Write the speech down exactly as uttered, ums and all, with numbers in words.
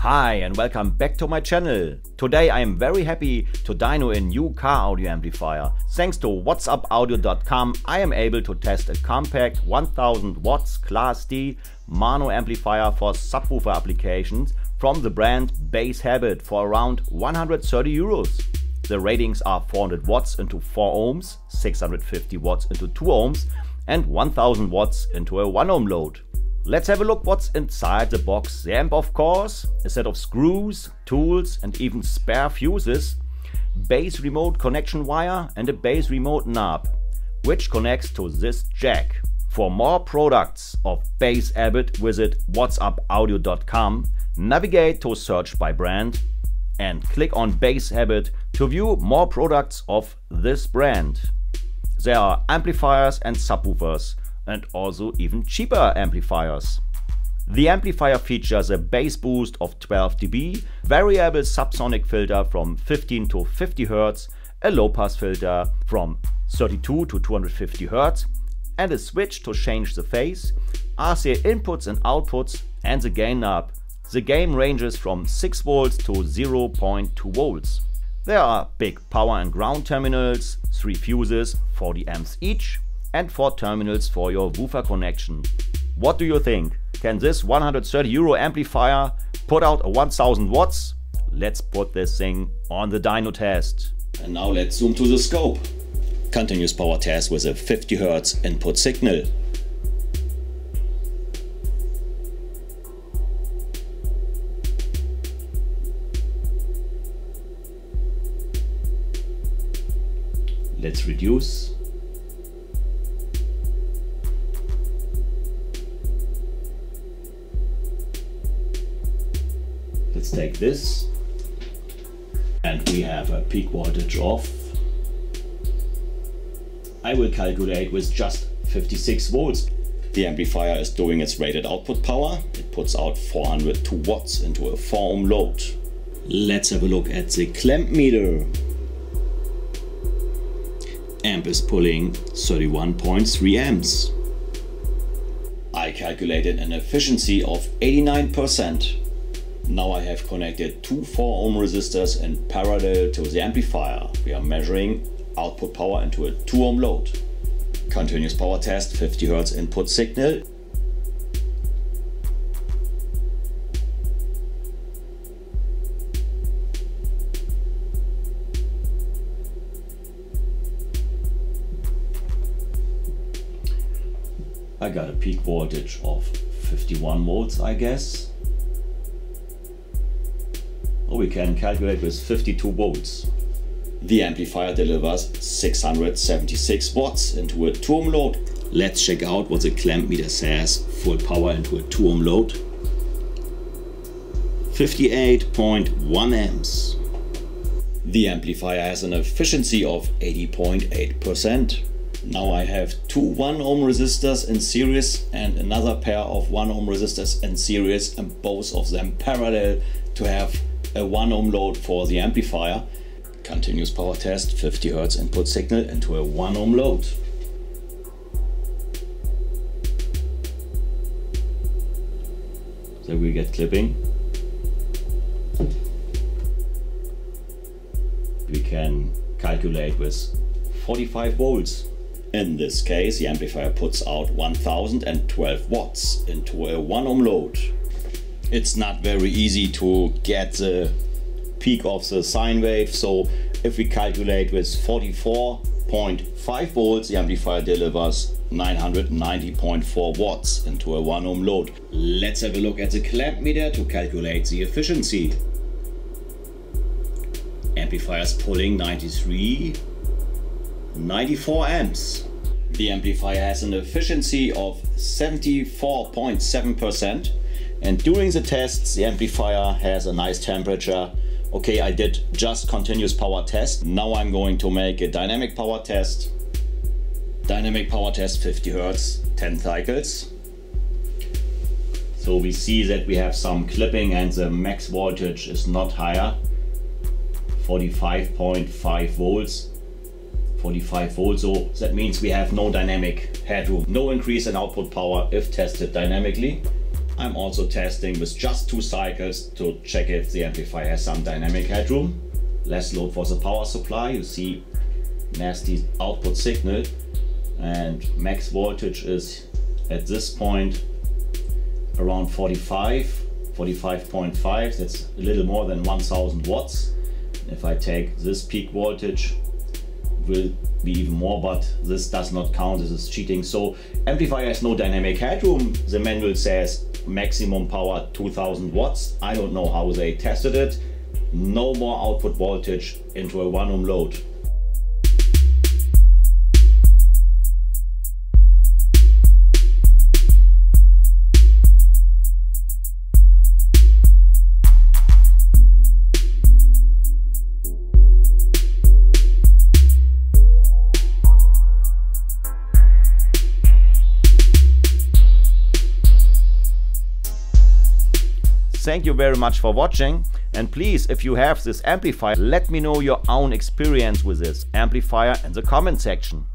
Hi and welcome back to my channel. Today I am very happy to dyno a new car audio amplifier. Thanks to WATTSUP audio dot com I am able to test a compact one thousand watts Class D mono amplifier for subwoofer applications from the brand Bass Habit for around one hundred thirty euros. The ratings are four hundred watts into four ohms, six hundred fifty watts into two ohms and one thousand watts into a one ohm load. Let's have a look what's inside the box. The amp, of course, a set of screws, tools and even spare fuses, bass remote connection wire and a bass remote knob, which connects to this jack. For more products of Bass Habit, visit WATTSUP audio dot com, navigate to search by brand and click on Bass Habit to view more products of this brand. There are amplifiers and subwoofers, and also even cheaper amplifiers. The amplifier features a bass boost of twelve decibels, variable subsonic filter from fifteen to fifty hertz, a low pass filter from thirty-two to two hundred fifty hertz, and a switch to change the phase, R C A inputs and outputs, and the gain knob. The gain ranges from six volts to zero point two volts. There are big power and ground terminals, three fuses, forty amps each, and four terminals for your woofer connection. What do you think? Can this one hundred thirty euro amplifier put out a one thousand watts? Let's put this thing on the dyno test. And now let's zoom to the scope. Continuous power test with a fifty hertz input signal. Let's reduce. Let's take this, and we have a peak voltage of, I will calculate with just fifty-six volts. The amplifier is doing its rated output power. It puts out four hundred two watts into a four ohm load. Let's have a look at the clamp meter. Amp is pulling thirty-one point three amps. I calculated an efficiency of eighty-nine percent. Now I have connected two four ohm resistors in parallel to the amplifier. We are measuring output power into a two ohm load. Continuous power test, fifty hertz input signal. I got a peak voltage of fifty-one volts, I guess. Or we can calculate with fifty-two volts. The amplifier delivers six hundred seventy-six watts into a two ohm load. Let's check out what the clamp meter says. Full power into a two ohm load. fifty-eight point one amps. The amplifier has an efficiency of eighty point eight percent. Now I have two one ohm resistors in series and another pair of one ohm resistors in series, and both of them parallel to have a one ohm load for the amplifier. Continuous power test, fifty hertz input signal into a one ohm load. So we get clipping. We can calculate with forty-five volts. In this case, the amplifier puts out one thousand twelve watts into a one ohm load. It's not very easy to get the peak of the sine wave, so if we calculate with forty-four point five volts, the amplifier delivers nine hundred ninety point four watts into a one ohm load. Let's have a look at the clamp meter to calculate the efficiency. Amplifier is pulling ninety-three, ninety-four amps. The amplifier has an efficiency of seventy-four point seven percent. And during the tests, the amplifier has a nice temperature. Okay, I did just continuous power test. Now I'm going to make a dynamic power test. Dynamic power test, fifty hertz, ten cycles. So we see that we have some clipping and the max voltage is not higher. forty-five point five volts. forty-five volts, so that means we have no dynamic headroom. No increase in output power if tested dynamically. I'm also testing with just two cycles to check if the amplifier has some dynamic headroom. Less load for the power supply. You see nasty output signal, and max voltage is at this point around forty-five, forty-five point five. That's a little more than one thousand watts. If I take this peak voltage, it will be even more, but this does not count. This is cheating. So amplifier has no dynamic headroom. The manual says maximum power two thousand watts. I don't know how they tested it. No more output voltage into a one ohm load. Thank you very much for watching, and please, if you have this amplifier, let me know your own experience with this amplifier in the comment section.